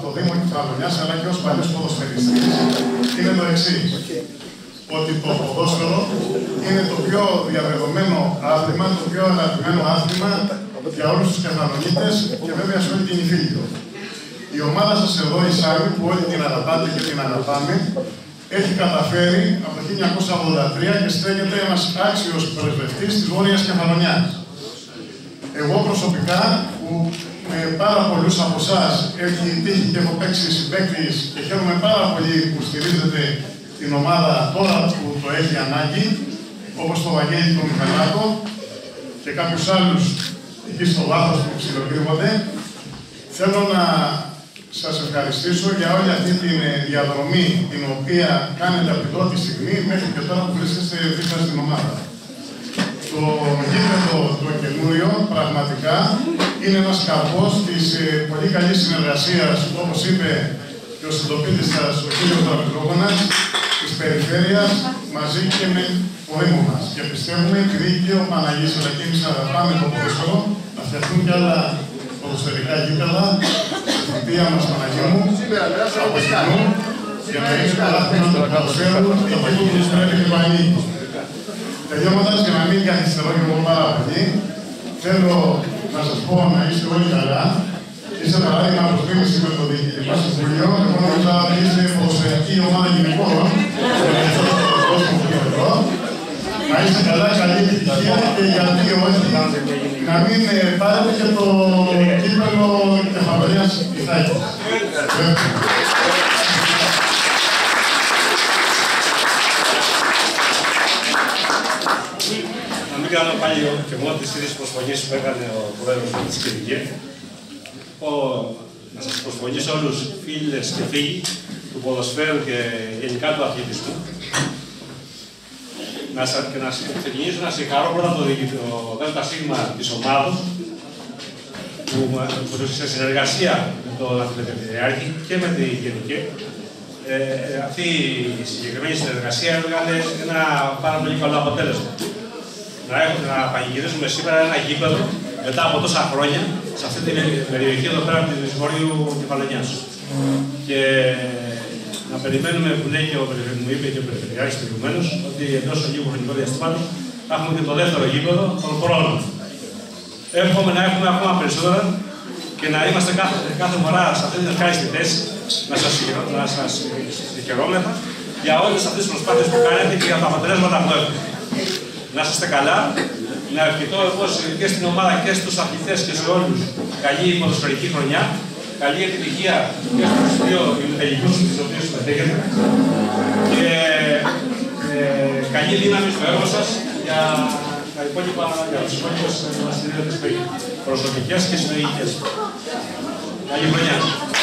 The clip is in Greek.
το Δήμο Κεφαλονιάς, αλλά και ως παλιός ποδοσφαιριστής, είναι το εξής. Ότι το ποδόσφαιρο είναι το πιο διαδεδομένο άθλημα, το πιο αγαπημένο άθλημα για όλους τους Κεφαλονίτες και βέβαια σε όλη την Ιφίλιο. Η ομάδα σας εδώ, η Σάμι, που όλοι την αγαπάτε και την αγαπάμε, έχει καταφέρει από το 1983 και στέκεται ένας άξιος πρεσβευτής της Βόρειας Κεφαλονιάς. Εγώ προσωπικά, που με πάρα πολλούς από εσάς έχει τύχει και έχω παίξει συμπαίκτης και χαίρομαι πάρα πολύ που στηρίζετε την ομάδα τώρα που το έχει ανάγκη, όπως το Βαγγέλη τον Μιχαλάκο και κάποιους άλλους εκεί στο βάθος που ψιλοκρύβονται, θέλω να σας ευχαριστήσω για όλη αυτή τη διαδρομή την οποία κάνετε από την πρώτη στιγμή μέχρι και τώρα που βρίσκεστε δίπλα στην ομάδα. Το γήπεδο το καινούριο πραγματικά είναι ένας καρπός της πολύ καλής συνεργασίας, όπως είπε και ο συντοπίτης σας, ο κ. Δραπετρόγωνας, της περιφέρειας μαζί και με το Δήμο μας. Και πιστεύουμε, επειδή και ο Παναγής αλλά και εμείς αγαπάμε το ποδόσφαιρο, να φτιαχτούν κι άλλα ποδοσφαιρικά γήπεδα, στη θητεία μας, Παναγία μου, από κοινού, για να είναι το άθλημα του ποδοσφαίρου εκεί που τους πρέπει και το ανήκει. Τελειώματας, για να μην καθυστερώ και εγώ πάρα πολύ, θέλω να σας πω να είστε όλοι καλά. Είστε παράδειγμα προς πρίμηση με το Διοικητικό Συμβούλιο. Εγώ νόμιζα ότι είστε ποδοσφαιρική ομάδα γυναικών. Να είστε καλά, καλή επιτυχία και γιατί όχι να μην πάρετε και το κύπελλο Κεφαλονιάς Ιθάκης. Να μην κάνω πάλι και μόνο τις ίδιες προσφωνήσεις που έκανε ο πρόεδρος της Κυριακή. Να σας προσφωνήσω όλους φίλες και φίλοι του ποδοσφαίρου και γενικά του αθλητισμού. Και να ξεκινήσω να συγχαρώ πρώτα το ΔΣ της ομάδος που σε συνεργασία με τον Αθλητεπιδιάρχη και με τη Γενική αυτή η συγκεκριμένη συνεργασία έβγαλε ένα πάρα πολύ καλό αποτέλεσμα. Να πανηγυρίζουμε σήμερα ένα γήπεδο μετά από τόσα χρόνια σε αυτή την περιοχή εδώ πέρα της Βορείου Κεφαλονιάς. Και να περιμένουμε που λέει και μου είπε και ο Περιφερειάρχης προηγουμένως ότι εντός λίγου χρονικού διαστήματος θα έχουμε και το δεύτερο γήπεδο των χρόνων. Εύχομαι να έχουμε ακόμα περισσότερα και να είμαστε κάθε φορά σε αυτή την ευχάριστη θέση να σας συγχαιρόμεθα για όλες αυτές τις προσπάθειες που κάνετε και για τα αποτελέσματα που έχουμε. Να είστε καλά, να ευχηθώ εγώ και στην ομάδα και στους αθλητές και σε όλους καλή ποδοσφαιρική χρονιά, καλή επιτυχία και στους δύο ημιτελικούς στους οποίους συμμετέχετε και καλή δύναμη στο έργο σας για τους υπόλοιπους συνέδρες προσωπικές και συλλογικές. Καλή χρονιά.